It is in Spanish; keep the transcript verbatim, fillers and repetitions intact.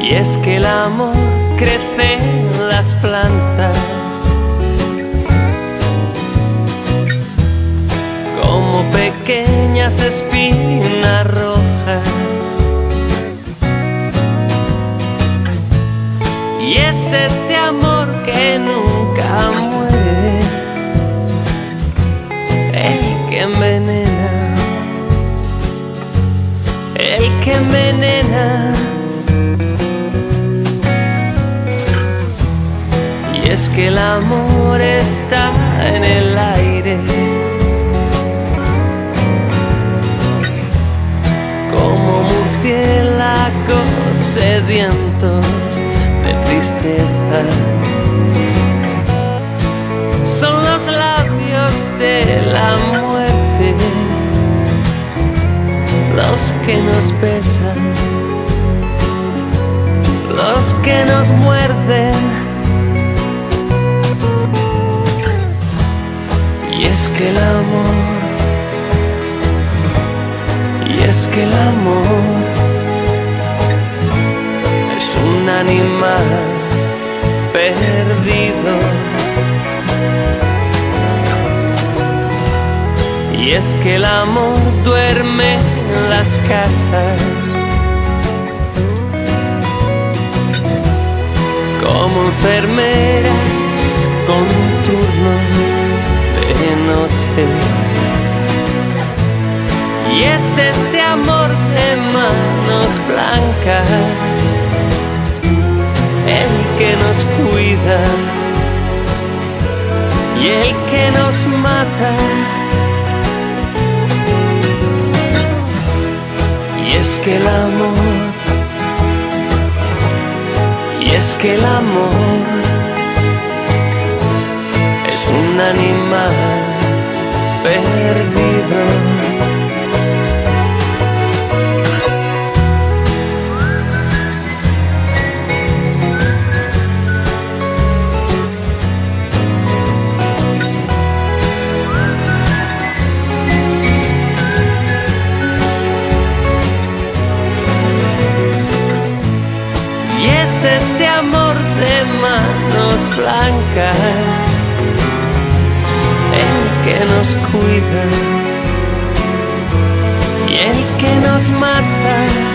Y es que el amor crece en las plantas, como pequeñas espinas rojas. Y es este amor que nunca muere, el que envenena, el que envenena. Y es que el amor está en el aire, como murciélagos sedientos de tristeza. Son los labios de la muerte los que nos besan, los que nos muerden. Y es que el amor, y es que el amor es un animal perdido. Y es que el amor duerme en las casas, como enfermeras con un turno de noche. Y es este amor de manos blancas el que nos cuida y el que nos mata. Y es que el amor, y es que el amor es un animal perdido. Y es este amor de manos blancas el que nos cuida y el que nos mata.